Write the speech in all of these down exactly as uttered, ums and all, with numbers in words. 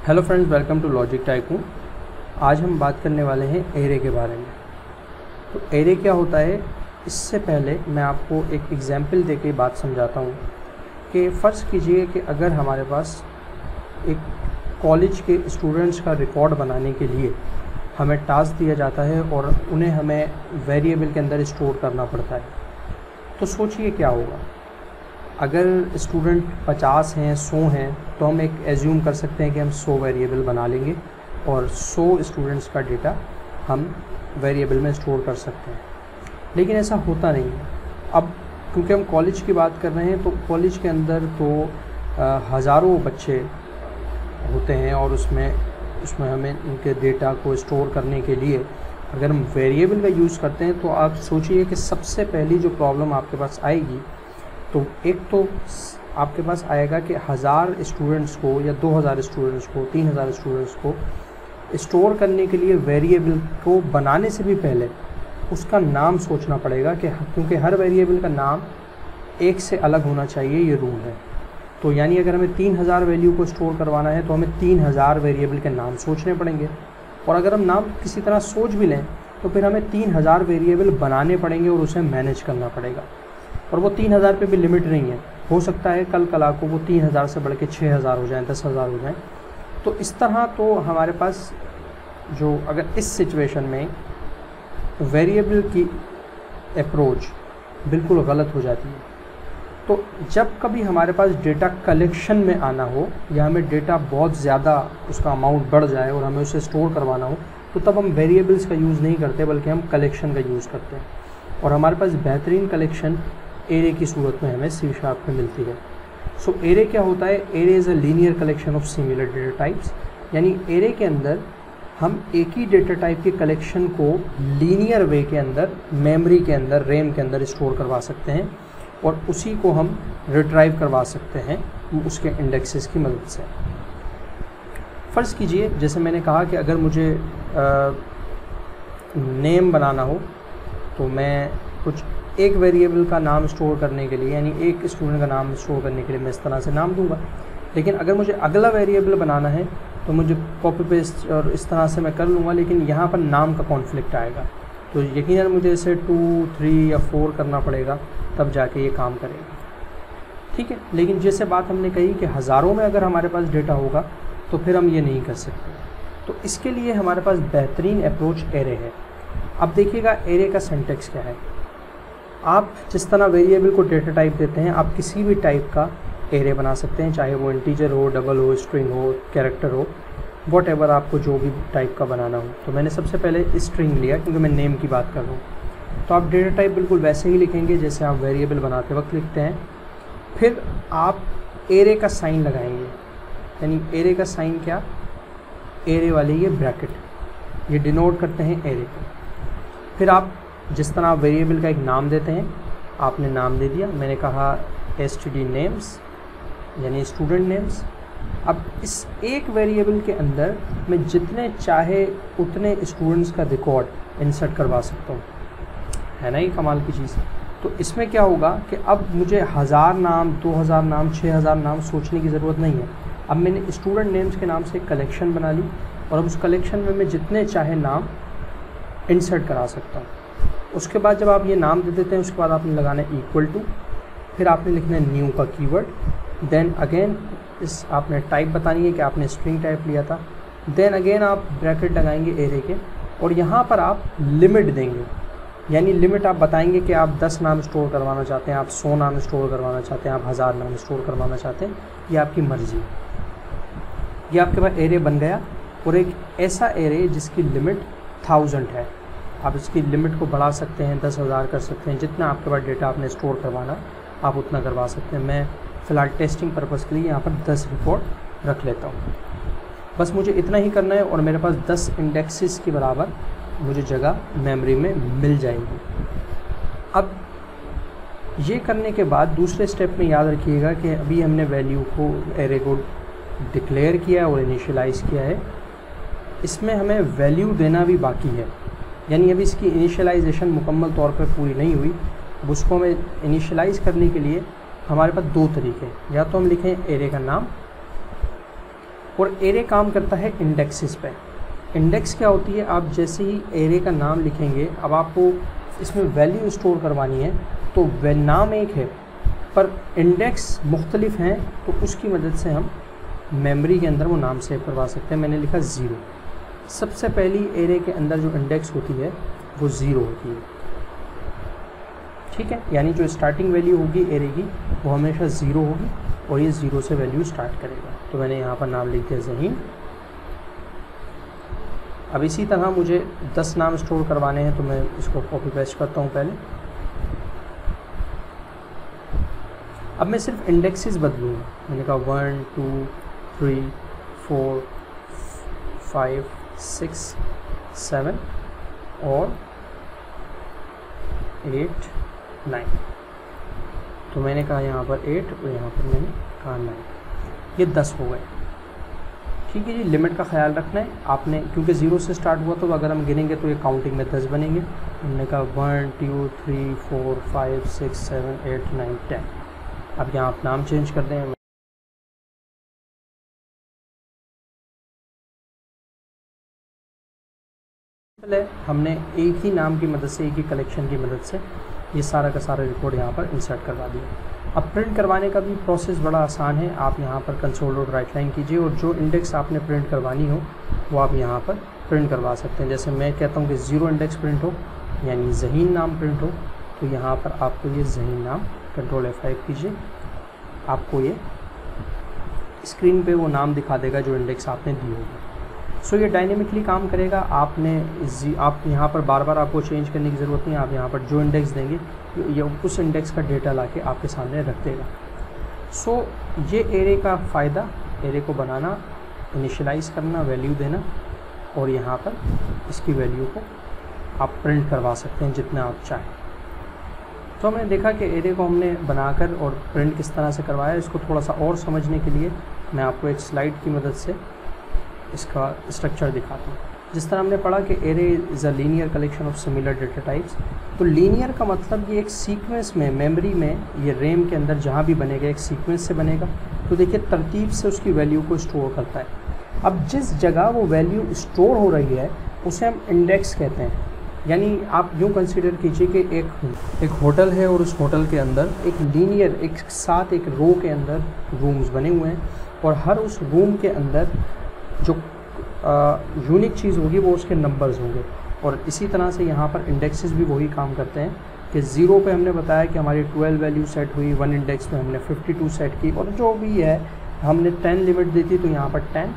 Hello friends, welcome to Logic Tycoon. आज हम बात करने वाले हैं एरे के बारे में। तो एरे क्या होता है, इससे पहले मैं आपको एक एग्जांपल देके बात समझाता हूँ कि फ़र्ज़ कीजिए कि अगर हमारे पास एक कॉलेज के स्टूडेंट्स का रिकॉर्ड बनाने के लिए हमें टास्क दिया जाता है और उन्हें हमें वेरिएबल के अंदर स्टोर करना पड़ता है। तो सोचिए क्या होगा। अगर स्टूडेंट पचास हैं, सौ हैं, तो हम एक एज्यूम कर सकते हैं कि हम सौ वेरिएबल बना लेंगे और सौ स्टूडेंट्स का डेटा हम वेरिएबल में स्टोर कर सकते हैं। लेकिन ऐसा होता नहीं है। अब क्योंकि हम कॉलेज की बात कर रहे हैं, तो कॉलेज के अंदर तो हज़ारों बच्चे होते हैं और उसमें उसमें हमें उनके डेटा को स्टोर करने के लिए अगर हम वेरिएबल का यूज़ करते हैं, तो आप सोचिए कि सबसे पहली जो प्रॉब्लम आपके पास आएगी, तो एक तो आपके पास आएगा कि हज़ार स्टूडेंट्स को या दो हज़ार स्टूडेंट्स को, तीन हज़ार स्टूडेंट्स को स्टोर करने के लिए वेरिएबल को बनाने से भी पहले उसका नाम सोचना पड़ेगा, कि क्योंकि हर वेरिएबल का नाम एक से अलग होना चाहिए, ये रूल है। तो यानी अगर हमें तीन हज़ार वैल्यू को स्टोर करवाना है तो हमें तीन हज़ार वेरिएबल के नाम सोचने पड़ेंगे, और अगर हम नाम किसी तरह सोच भी लें तो फिर हमें तीन हज़ार वेरिएबल बनाने पड़ेंगे और उसे मैनेज करना पड़ेगा। और वो तीन हज़ार पे भी लिमिट नहीं है, हो सकता है कल कला को वो तीन हज़ार से बढ़ के छः हज़ार हो जाए, दस हज़ार हो जाए। तो इस तरह तो हमारे पास जो अगर इस सिचुएशन में वेरिएबल की अप्रोच बिल्कुल गलत हो जाती है। तो जब कभी हमारे पास डेटा कलेक्शन में आना हो या हमें डेटा बहुत ज़्यादा उसका अमाउंट बढ़ जाए और हमें उसे स्टोर करवाना हो, तो तब हम वेरिएबल्स का यूज़ नहीं करते बल्कि हम कलेक्शन का यूज़ करते हैं। और हमारे पास बेहतरीन कलेक्शन एरे की सूरत में हमें सी शार्प में मिलती है। सो so, एरे क्या होता है? Array is a linear collection of similar data types. यानी एरे के अंदर हम एक ही डेटा टाइप के कलेक्शन को लीनियर वे के अंदर, मेमोरी के अंदर, रैम के अंदर स्टोर करवा सकते हैं और उसी को हम रिट्राइव करवा सकते हैं उसके इंडेक्सेस की मदद से। फ़र्ज़ कीजिए, जैसे मैंने कहा कि अगर मुझे आ, नेम बनाना हो, तो मैं कुछ एक वेरिएबल का नाम स्टोर करने के लिए, यानी एक स्टूडेंट का नाम स्टोर करने के लिए मैं इस तरह से नाम दूंगा। लेकिन अगर मुझे अगला वेरिएबल बनाना है तो मुझे कॉपी पेस्ट और इस तरह से मैं कर लूँगा, लेकिन यहाँ पर नाम का कॉन्फ्लिक्ट आएगा। तो यकीनन मुझे इसे टू, थ्री या फोर करना पड़ेगा, तब जाके ये काम करेगा। ठीक है। लेकिन जैसे बात हमने कही कि हज़ारों में अगर हमारे पास डेटा होगा तो फिर हम ये नहीं कर सकते। तो इसके लिए हमारे पास बेहतरीन अप्रोच एरे है। अब देखिएगा एरे का सिंटैक्स क्या है। आप जिस तरह वेरिएबल को डेटा टाइप देते हैं, आप किसी भी टाइप का एरे बना सकते हैं, चाहे वो इंटीजर हो, डबल हो, स्ट्रिंग हो, कैरेक्टर हो, वॉट एवर आपको जो भी टाइप का बनाना हो। तो मैंने सबसे पहले स्ट्रिंग लिया क्योंकि मैं नेम की बात कर रहा हूँ। तो आप डेटा टाइप बिल्कुल वैसे ही लिखेंगे जैसे आप वेरिएबल बनाते वक्त लिखते हैं। फिर आप एरे का साइन लगाएंगे, यानी एरे का साइन क्या? एरे वाले ये ब्रैकेट, ये डिनोट करते हैं एरे को। फिर आप जिस तरह आप वेरिएबल का एक नाम देते हैं, आपने नाम दे दिया, मैंने कहा एस टी डी नेम्स यानी स्टूडेंट नेम्स। अब इस एक वेरिएबल के अंदर मैं जितने चाहे उतने स्टूडेंट्स का रिकॉर्ड इंसर्ट करवा सकता हूँ, है ना ये कमाल की चीज़। तो इसमें क्या होगा कि अब मुझे हज़ार नाम, दो हज़ार नाम, छः हज़ार नाम सोचने की ज़रूरत नहीं है। अब मैंने स्टूडेंट नेम्स के नाम से एक कलेक्शन बना ली और अब उस कलेक्शन में मैं जितने चाहे नाम इंसर्ट करा सकता हूँ। उसके बाद जब आप ये नाम दे देते हैं, उसके बाद आपने लगाना है इक्वल टू, फिर आपने लिखना है न्यू का कीवर्ड, देन अगेन इस आपने टाइप बतानी है कि आपने स्ट्रिंग टाइप लिया था, देन अगेन आप ब्रैकेट लगाएंगे एरे के, और यहाँ पर आप लिमिट देंगे। यानी लिमिट आप बताएंगे कि आप दस नाम स्टोर करवाना चाहते हैं, आप सौ नाम स्टोर करवाना चाहते हैं, आप हज़ार नाम स्टोर करवाना चाहते हैं, ये आपकी मर्ज़ी है। ये आपके पास एरे बन गया, और एक ऐसा एरे जिसकी लिमिट थाउजेंड है। आप इसकी लिमिट को बढ़ा सकते हैं, दस हज़ार कर सकते हैं, जितना आपके पास डेटा आपने स्टोर करवाना आप उतना करवा सकते हैं। मैं फ़िलहाल टेस्टिंग पर्पज़ के लिए यहाँ पर दस रिकॉर्ड रख लेता हूँ। बस मुझे इतना ही करना है और मेरे पास दस इंडेक्सेस के बराबर मुझे जगह मेमोरी में मिल जाएगी। अब ये करने के बाद दूसरे स्टेप में याद रखिएगा कि अभी हमने वैल्यू को, एरे को डिक्लेयर किया और इनिशियलाइज़ किया है। इसमें हमें वैल्यू देना भी बाकी है, यानी अभी इसकी इनिशियलाइजेशन मुकम्मल तौर पर पूरी नहीं हुई। अब उसको हमें इनिशियलाइज़ करने के लिए हमारे पास दो तरीके हैं। या तो हम लिखें एरे का नाम, और एरे काम करता है इंडेक्सेस पे। इंडेक्स क्या होती है, आप जैसे ही एरे का नाम लिखेंगे, अब आपको इसमें वैल्यू स्टोर करवानी है तो वे नाम एक है पर इंडेक्स मुख्तलिफ हैं, तो उसकी मदद से हम मेमोरी के अंदर वो नाम सेव करवा सकते हैं। मैंने लिखा ज़ीरो। सबसे पहली एरे के अंदर जो इंडेक्स होती है वो ज़ीरो होती है, ठीक है। यानी जो स्टार्टिंग वैल्यू होगी एरे की वो हमेशा ज़ीरो होगी और ये ज़ीरो से वैल्यू स्टार्ट करेगा। तो मैंने यहाँ पर नाम लिख दिया ज़हीन। अब इसी तरह मुझे दस नाम स्टोर करवाने हैं तो मैं इसको कॉपी पेस्ट करता हूँ पहले। अब मैं सिर्फ इंडेक्सेस बदलूँगा। मैंने कहा one two three four five six seven और एट नाइन। तो मैंने कहा यहाँ पर एट और यहाँ पर मैंने कहा नाइन, ये दस हो गए, ठीक है जी। लिमिट का ख्याल रखना है आपने, क्योंकि ज़ीरो से स्टार्ट हुआ तो अगर हम गिनेंगे तो ये काउंटिंग में दस बनेंगे। हमने कहा one two three four five six seven eight nine ten. अब यहाँ आप नाम चेंज कर दें। पहले हमने एक ही नाम की मदद से, एक ही कलेक्शन की मदद से ये सारा का सारा रिकॉर्ड यहाँ पर इंसर्ट करवा दिया। अब प्रिंट करवाने का भी प्रोसेस बड़ा आसान है। आप यहाँ पर कंसोल डॉट राइट लाइन कीजिए और जो इंडेक्स आपने प्रिंट करवानी हो वो आप यहाँ पर प्रिंट करवा सकते हैं। जैसे मैं कहता हूँ कि ज़ीरो इंडेक्स प्रिंट हो, यानी ज़हीन नाम प्रिंट हो, तो यहाँ पर आपको ये ज़हीन नाम कंट्रोल एफ फाइव कीजिए, आपको ये स्क्रीन पे वो नाम दिखा देगा जो इंडेक्स आपने दी होगी। सो so, ये डायनेमिकली काम करेगा। आपने आप यहाँ पर बार बार आपको चेंज करने की ज़रूरत नहीं है। आप यहाँ पर जो इंडेक्स देंगे ये उस इंडेक्स का डेटा लाके आपके सामने रख देगा। सो so, ये एरे का फ़ायदा, एरे को बनाना, इनिशियलाइज़ करना, वैल्यू देना और यहाँ पर इसकी वैल्यू को आप प्रिंट करवा सकते हैं जितना आप चाहें। तो हमने देखा कि एरे को हमने बनाकर और प्रिंट किस तरह से करवाया। इसको थोड़ा सा और समझने के लिए मैं आपको एक स्लाइड की मदद से इसका स्ट्रक्चर दिखाता हूँ। जिस तरह हमने पढ़ा कि array is a linear collection of similar data types, तो लीनियर का मतलब ये एक सीक्वेंस में, मेमोरी में, ये रैम के अंदर जहाँ भी बनेगा एक सीक्वेंस से बनेगा। तो देखिए तरतीब से उसकी वैल्यू को स्टोर करता है। अब जिस जगह वो वैल्यू स्टोर हो रही है उसे हम इंडेक्स कहते हैं। यानी आप यूँ कंसिडर कीजिए कि एक एक होटल है और उस होटल के अंदर एक लीनियर, एक साथ एक रो के अंदर रूम्स बने हुए हैं और हर उस रूम के अंदर जो यूनिक चीज़ होगी वो उसके नंबर्स होंगे। और इसी तरह से यहाँ पर इंडेक्सेस भी वही काम करते हैं कि ज़ीरो पे हमने बताया कि हमारी ट्वेल्व वैल्यू सेट हुई, वन इंडेक्स में हमने फिफ्टी टू सेट की और जो भी है हमने टेन लिमिट दी थी तो यहाँ पर टेन।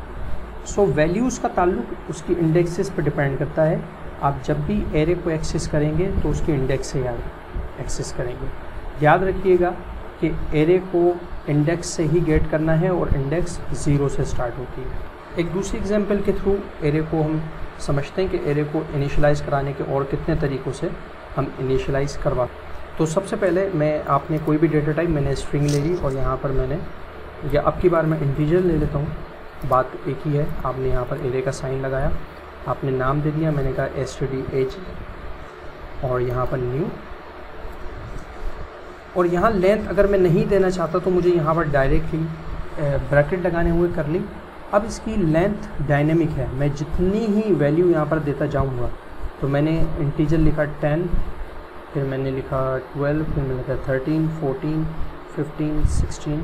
सो वैल्यूज़ का ताल्लुक उसकी इंडेक्सेस पर डिपेंड करता है। आप जब भी एरे को एक्सेस करेंगे तो उसके इंडेक्स से याद एक्सेस करेंगे। याद रखिएगा कि एरे को इंडेक्स से ही गेट करना है और इंडेक्स ज़ीरो से स्टार्ट होती है। एक दूसरी एग्जांपल के थ्रू एरे को हम समझते हैं कि एरे को इनिशियलाइज़ कराने के और कितने तरीक़ों से हम इनिशियलाइज़ करवा। तो सबसे पहले मैं आपने कोई भी डेटा टाइप, मैंने स्ट्रिंग ले ली और यहाँ पर मैंने, या अब की बार मैं इंटीजर ले लेता हूँ, बात एक ही है। आपने यहाँ पर एरे का साइन लगाया, आपने नाम दे दिया, मैंने कहा एस टी डी एच और यहाँ पर न्यू। और यहाँ लेंथ अगर मैं नहीं देना चाहता तो मुझे यहाँ पर डायरेक्टली ब्रैकेट लगाने हुए कर ली। अब इसकी लेंथ डायनेमिक है, मैं जितनी ही वैल्यू यहाँ पर देता जाऊँगा। तो मैंने इंटीजर लिखा टेन, फिर मैंने लिखा ट्वेल्व, फिर मैंने लिखा thirteen, fourteen, fifteen, sixteen,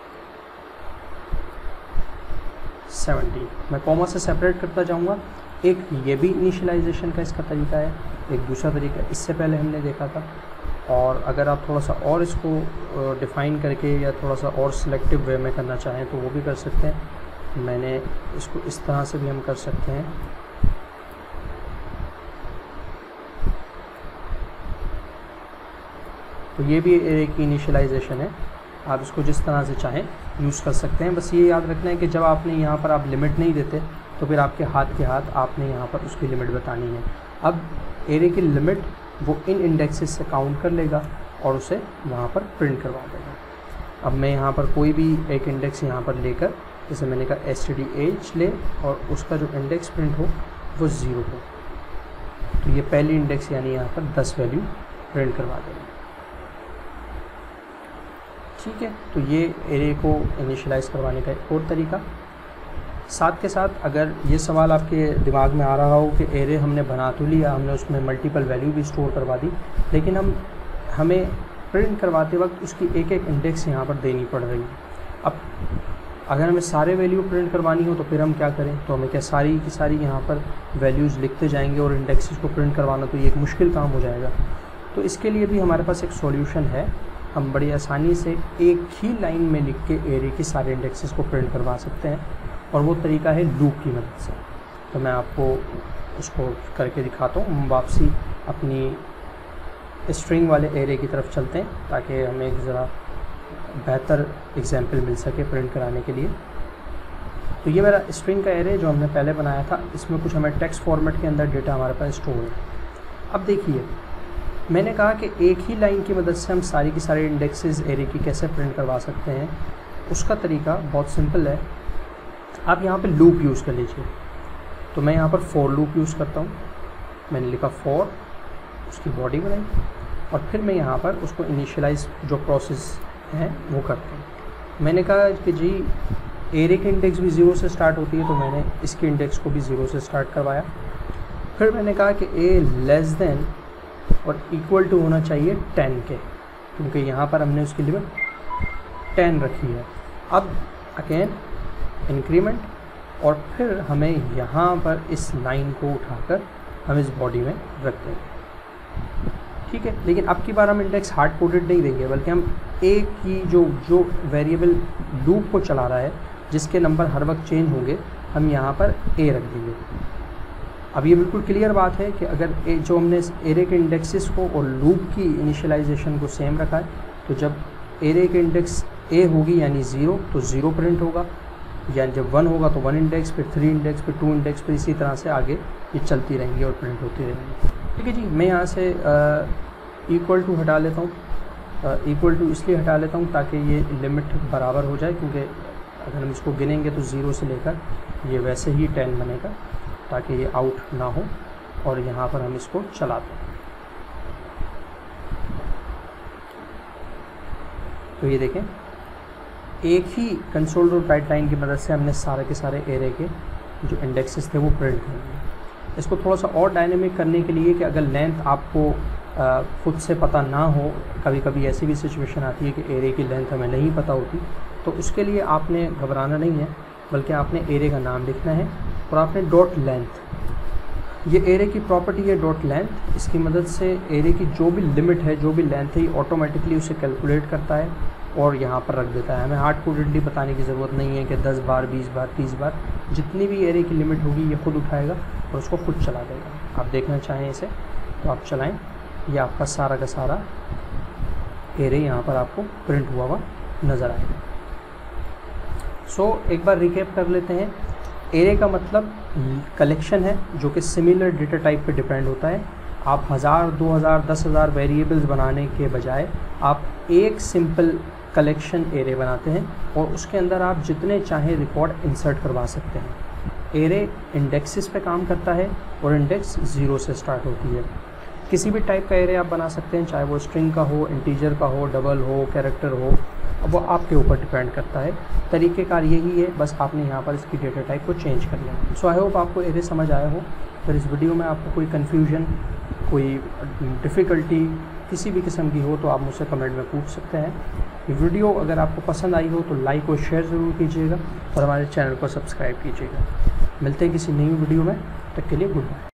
seventeen. मैं कॉमा से सेपरेट करता जाऊँगा। एक ये भी इनिशियलाइजेशन का इसका तरीका है, एक दूसरा तरीका इससे पहले हमने देखा था। और अगर आप थोड़ा सा और इसको डिफ़ाइन करके या थोड़ा सा और सिलेक्टिव वे में करना चाहें तो वो भी कर सकते हैं। मैंने इसको इस तरह से भी हम कर सकते हैं। तो ये भी एक इनिशियलाइजेशन है, आप इसको जिस तरह से चाहें यूज़ कर सकते हैं। बस ये याद रखना है कि जब आपने यहाँ पर आप लिमिट नहीं देते तो फिर आपके हाथ के हाथ आपने यहाँ पर उसकी लिमिट बतानी है। अब एरे की लिमिट वो इन इंडेक्सेस से काउंट कर लेगा और उसे वहाँ पर प्रिंट करवा देगा। अब मैं यहाँ पर कोई भी एक इंडेक्स यहाँ पर लेकर, जैसे मैंने कहा एस टी डी एच ले और उसका जो इंडेक्स प्रिंट हो वो ज़ीरो हो, तो ये पहली इंडेक्स यानी यहाँ पर दस वैल्यू प्रिंट करवा देगा। ठीक है, तो ये एरे को इनिशियलाइज़ करवाने का एक और तरीका। साथ के साथ अगर ये सवाल आपके दिमाग में आ रहा हो कि एरे हमने बना तो लिया, हमने उसमें मल्टीपल वैल्यू भी स्टोर करवा दी, लेकिन हम हमें प्रिंट करवाते वक्त उसकी एक एक इंडेक्स यहाँ पर देनी पड़ रही है। अब अगर हमें सारे वैल्यू प्रिंट करवानी हो तो फिर हम क्या करें, तो हमें क्या सारी की सारी यहाँ पर वैल्यूज़ लिखते जाएंगे और इंडेक्सेस को प्रिंट करवाना, तो ये एक मुश्किल काम हो जाएगा। तो इसके लिए भी हमारे पास एक सॉल्यूशन है, हम बड़ी आसानी से एक ही लाइन में लिख के एरे की सारे इंडेक्सेस को प्रिंट करवा सकते हैं, और वो तरीका है लूप की मदद से। तो मैं आपको उसको करके दिखाता हूँ। हम वापसी अपनी स्ट्रिंग वाले एरे की तरफ चलते हैं ताकि हमें एक ज़रा बेहतर एग्जांपल मिल सके प्रिंट कराने के लिए। तो ये मेरा स्ट्रिंग का एरे जो हमने पहले बनाया था, इसमें कुछ हमें टेक्स्ट फॉर्मेट के अंदर डेटा हमारे पास स्टोर है। अब देखिए, मैंने कहा कि एक ही लाइन की मदद से हम सारी की सारी इंडेक्सेस एरे की कैसे प्रिंट करवा सकते हैं। उसका तरीका बहुत सिंपल है। आप यहाँ पे लूप यूज़ कर लीजिए। तो मैं यहाँ पर फॉर लूप यूज़ करता हूँ। मैंने लिखा फॉर, उसकी बॉडी बनाई, और फिर मैं यहाँ पर उसको इनिशियलाइज जो प्रोसेस है वो करता हूँ। मैंने कहा कि जी एरे की इंडेक्स भी ज़ीरो से स्टार्ट होती है, तो मैंने इसके इंडेक्स को भी ज़ीरो से स्टार्ट करवाया। फिर मैंने कहा कि ए लेस देन और इक्वल टू होना चाहिए टेन के, क्योंकि यहाँ पर हमने उसकी लिमिट टेन रखी है। अब अगेन इंक्रीमेंट, और फिर हमें यहाँ पर इस लाइन को उठाकर हम इस बॉडी में रख देंगे, ठीक है। लेकिन अब की बार हम इंडेक्स हार्ड कोडेड नहीं देंगे, बल्कि हम एक ही जो जो वेरिएबल लूप को चला रहा है, जिसके नंबर हर वक्त चेंज होंगे, हम यहाँ पर ए रख देंगे। अब ये बिल्कुल क्लियर बात है कि अगर ए जो हमने एरे के इंडेक्सेस को और लूप की इनिशियलाइजेशन को सेम रखा है, तो जब एरे के इंडेक्स ए होगी यानी ज़ीरो, तो ज़ीरो प्रिंट होगा, यानी जब वन होगा तो वन इंडेक्स, फिर थ्री इंडेक्स, फिर टू इंडेक्स, फिर इसी तरह से आगे ये चलती रहेंगी और प्रिंट होती रहेंगी, ठीक है जी। मैं यहाँ से इक्वल टू हटा लेता हूँ। इक्वल टू इसलिए हटा लेता हूँ ताकि ये लिमिट बराबर हो जाए, क्योंकि अगर हम इसको गिनेंगे तो ज़ीरो से लेकर ये वैसे ही टेन बनेगा, ताकि ये आउट ना हो। और यहाँ पर हम इसको चलाते हैं, तो ये देखें, एक ही कंसोल डॉट राइट लाइन की मदद से हमने सारे के सारे एरे के जो इंडेक्सेस थे वो प्रिंट कर दिए। इसको थोड़ा सा और डायनेमिक करने के लिए कि अगर लेंथ आपको आ, खुद से पता ना हो, कभी कभी ऐसी भी सिचुएशन आती है कि एरे की लेंथ हमें नहीं पता होती, तो उसके लिए आपने घबराना नहीं है, बल्कि आपने एरे का नाम लिखना है और आपने डॉट लेंथ, ये एरे की प्रॉपर्टी है डॉट लेंथ। इसकी मदद से एरे की जो भी लिमिट है, जो भी लेंथ है, ऑटोमेटिकली उसे कैलकुलेट करता है और यहाँ पर रख देता है। हमें हार्ड कोडेडली बताने की ज़रूरत नहीं है कि दस बार, बीस बार, तीस बार, जितनी भी एरे की लिमिट होगी ये खुद उठाएगा और उसको खुद चला देगा। आप देखना चाहें इसे तो आप चलाएं, ये आपका सारा का सारा एरे यहाँ पर आपको प्रिंट हुआ हुआ नज़र आएगा। सो so, एक बार रिकैप कर लेते हैं। एरे का मतलब कलेक्शन है जो कि सिमिलर डेटा टाइप पे डिपेंड होता है। आप हज़ार, दो हज़ार, दस हज़ार वेरिएबल्स बनाने के बजाय आप एक सिंपल कलेक्शन एरे बनाते हैं और उसके अंदर आप जितने चाहें रिकॉर्ड इंसर्ट करवा सकते हैं। एरे इंडेक्सेस पे काम करता है और इंडेक्स ज़ीरो से स्टार्ट होती है। किसी भी टाइप का एरे आप बना सकते हैं, चाहे वो स्ट्रिंग का हो, इंटीजर का हो, डबल हो, कैरेक्टर हो, अब वो आपके ऊपर डिपेंड करता है। तरीक़ेकार यही है, बस आपने यहाँ पर इसकी डेटा टाइप को चेंज कर लिया। सो आई होप आपको एरे समझ आया हो। फिर इस वीडियो में आपको कोई कन्फ्यूजन, कोई डिफ़िकल्टी किसी भी किस्म की हो तो आप मुझसे कमेंट में पूछ सकते हैं। ये वीडियो अगर आपको पसंद आई हो तो लाइक और शेयर ज़रूर कीजिएगा और हमारे चैनल को सब्सक्राइब कीजिएगा। मिलते हैं किसी नई वीडियो में, तब तक के लिए गुड बाय।